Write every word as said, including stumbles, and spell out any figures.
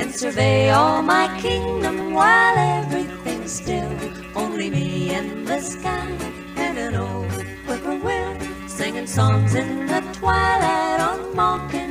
can survey all my kingdom while everything's still. Only me in the sky and an old whippoorwill singing songs in the twilight on Mockingbird.